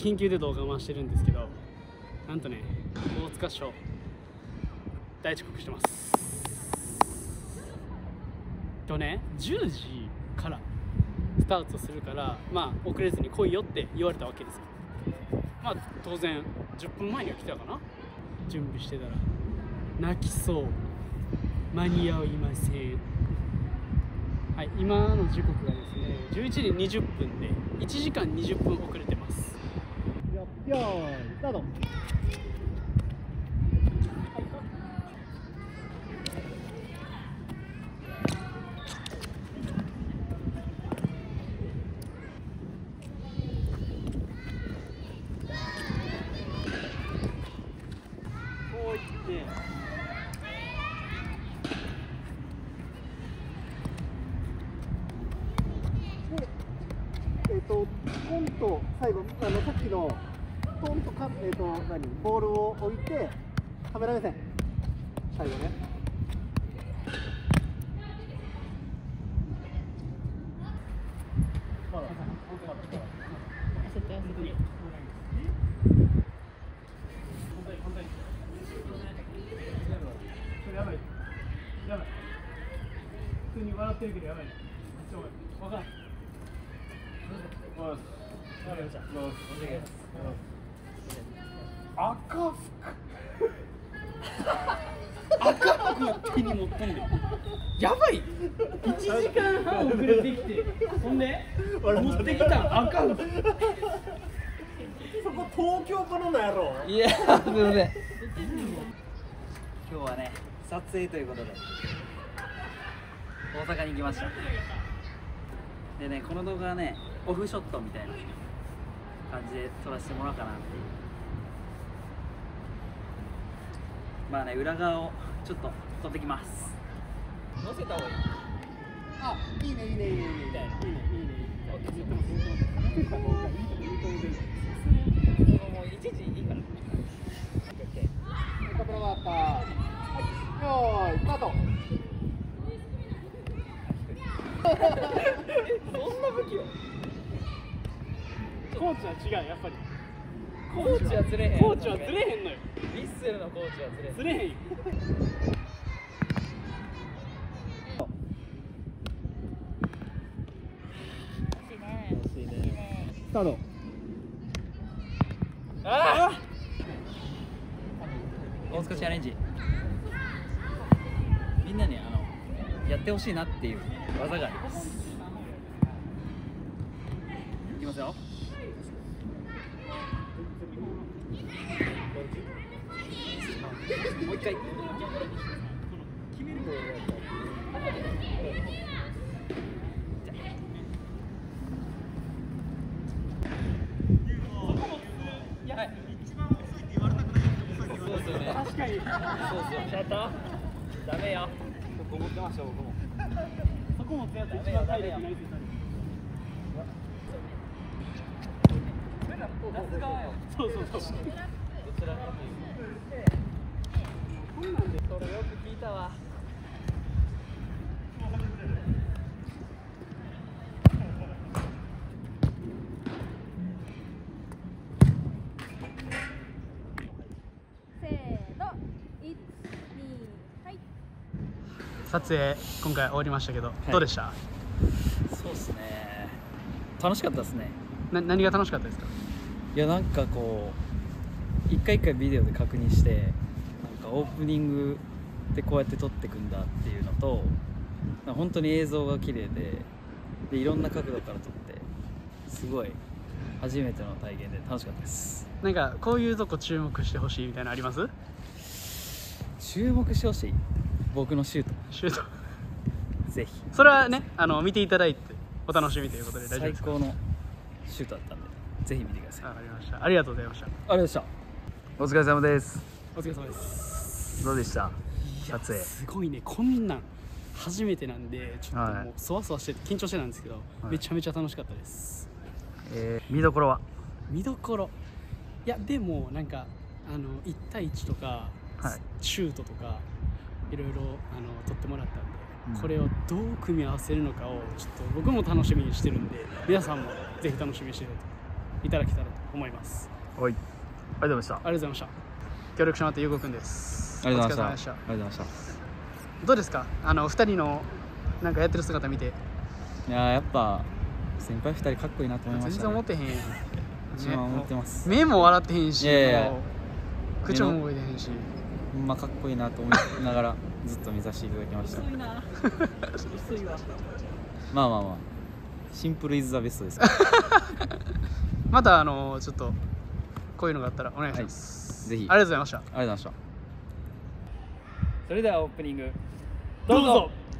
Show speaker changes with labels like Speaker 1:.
Speaker 1: 緊急で動画を回してるんですけど、なんとね、大塚賞大遅刻してます。とね、10時からスタートするから、まあ遅れずに来いよって言われたわけですよ。まあ当然10分前には来たかな。準備してたら泣きそう、間に合いません。はい、今の時刻がですね11時20分で1時間20分遅れてます。よーいスタート。こういってトンと最後さっきのトンとボールを置いてカメラ目線最後ね。やばいやばい、普通に笑ってるけどやばいね。分からん。赤服手に持ったんでやばい。1時間半遅れてきて、ほんで持ってきた赤服。そこ東京からのやろ。
Speaker 2: いや、すみません。今日はね、撮影ということで大阪に来ました。でね、この動画はね、オフショットみたいな感じで撮らせてもらおうかなっていう。まあね、裏側をちょっと撮ってきます。載せた方がいい。
Speaker 1: あ、いいねいいねいいねいいねいいねいいね。
Speaker 2: もう一時いいから。
Speaker 1: カメラ回った。よーいスタート。
Speaker 2: そんな武器を。
Speaker 1: コーチは違う、やっぱり。
Speaker 2: コーチはずれへん。
Speaker 1: コーチはずれへんのよ。
Speaker 2: ヴィッセルのコーチはずれへん。
Speaker 1: ずれへんよ。スタート。
Speaker 2: ああ。大塚チャレンジ。みんなにやってほしいなっていう技があります。いきますよ。もう一回。決めるの。はい。そうですよね。
Speaker 1: 確かに。
Speaker 2: そうそう。ちゃんと。ダメよ。ここ持ってました僕も。
Speaker 1: そこもやって一番体力ないですよ。
Speaker 2: 夏側よ。
Speaker 1: そうそうそう。
Speaker 2: どちらかというと。こんなんでそれよく聞いたわ。
Speaker 3: せーの、1、2、はい。
Speaker 1: 撮影今回終わりましたけど、どうでした？
Speaker 2: そうですね。楽しかったですね。
Speaker 1: 何が楽しかったですか？
Speaker 2: いや、なんかこう一回一回ビデオで確認して、なんかオープニングでこうやって撮ってくんだっていうのと、なんか本当に映像が綺麗でいろんな角度から撮って、すごい初めての体験で楽しかったです。
Speaker 1: なんかこういうとこ注目してほしいみたいなのあります？
Speaker 2: 注目してほしい僕のシュート。
Speaker 1: シュート
Speaker 2: ぜひ。
Speaker 1: それはね、見ていただいてお楽しみということで大丈夫ですか？
Speaker 2: 最高のシュートだったんで、ぜひ見てください。
Speaker 1: わかりました。ありがとうございました。
Speaker 2: ありがとうございました。
Speaker 4: お疲れ様です。
Speaker 1: お疲れ様です。
Speaker 4: どうでした？
Speaker 1: いや
Speaker 4: 撮影。
Speaker 1: すごいね、こんなん初めてなんでちょっともうそわそわして緊張してたんですけど、めちゃめちゃ楽しかったです。
Speaker 4: 見どころは？
Speaker 1: 見どころ、いやでもなんか1対1とか、
Speaker 4: はい、
Speaker 1: シュートとかいろいろ撮ってもらったんで、これをどう組み合わせるのかをちょっと僕も楽しみにしてるんで、皆さんもぜひ楽しみにしてください。 いただけたらと思います。
Speaker 4: はい、ありがとうございました。
Speaker 1: ありがとうございました。協力してもらってゆうごくんです。
Speaker 2: ありがとうございました。
Speaker 1: お疲れ様で
Speaker 2: ありがとうございました。
Speaker 1: どうですか、2人のなんかやってる姿見て。
Speaker 2: いやーやっぱ先輩2人かっこいいなと思いま
Speaker 1: 全
Speaker 2: した、ね。
Speaker 1: 然思ってへんやん。
Speaker 2: 一番思ってます。
Speaker 1: 目も笑ってへんし、
Speaker 2: いやいや
Speaker 1: もう口も動いてへんし。
Speaker 2: ほんまかっこいいなと思いながらずっと見させていただきました。
Speaker 1: 薄いな。薄いわ。
Speaker 2: まあまあまあシンプルイズザベストですから。
Speaker 1: またちょっとこういうのがあったらお願いします。
Speaker 2: ぜひ。
Speaker 1: ありがとうございました。
Speaker 2: ありがとうございました。
Speaker 1: それではオープニングどうぞ。